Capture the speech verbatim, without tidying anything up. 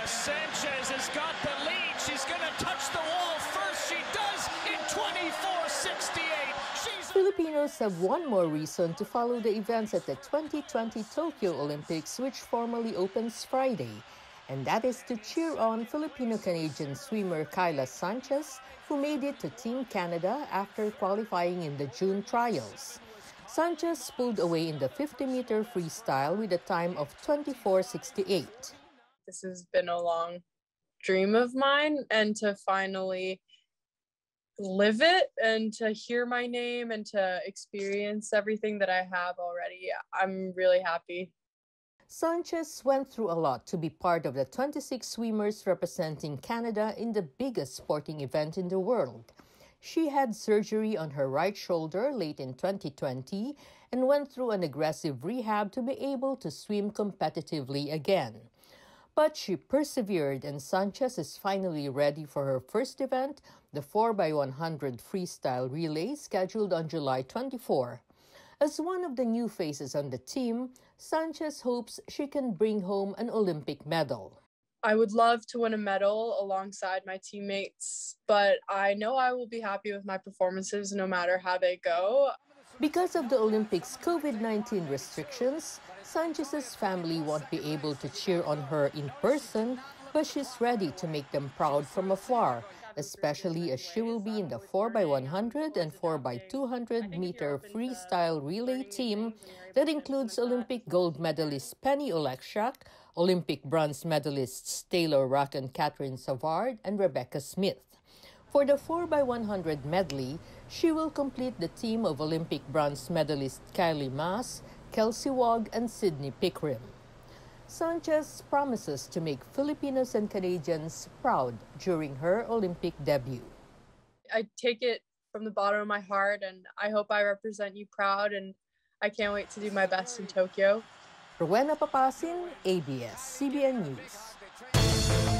Kayla Sanchez has got the lead. She's going to touch the wall first. She does in twenty-four sixty-eight. She's Filipinos have one more reason to follow the events at the twenty twenty Tokyo Olympics, which formally opens Friday. And that is to cheer on Filipino Canadian swimmer Kayla Sanchez, who made it to Team Canada after qualifying in the June trials. Sanchez pulled away in the fifty meter freestyle with a time of twenty-four sixty-eight. This has been a long dream of mine, and to finally live it and to hear my name and to experience everything that I have already, I'm really happy. Sanchez went through a lot to be part of the twenty-six swimmers representing Canada in the biggest sporting event in the world. She had surgery on her right shoulder late in twenty twenty and went through an aggressive rehab to be able to swim competitively again. But she persevered, and Sanchez is finally ready for her first event, the four by one hundred freestyle relay, scheduled on July twenty-fourth. As one of the new faces on the team, Sanchez hopes she can bring home an Olympic medal. I would love to win a medal alongside my teammates, but I know I will be happy with my performances no matter how they go. Because of the Olympics' COVID nineteen restrictions, Sanchez's family won't be able to cheer on her in person, but she's ready to make them proud from afar, especially as she will be in the four by one hundred and four by two hundred meter freestyle relay team that includes Olympic gold medalist Penny Oleksiak, Olympic bronze medalists Taylor Ruck and Catherine Savard, and Rebecca Smith. For the four by one hundred medley, she will complete the team of Olympic bronze medalist Kylie Maas, Kelsey Wog, and Sydney Pickrim. Sanchez promises to make Filipinos and Canadians proud during her Olympic debut. I take it from the bottom of my heart, and I hope I represent you proud, and I can't wait to do my best in Tokyo. Rowena Papasin, A B S C B N News.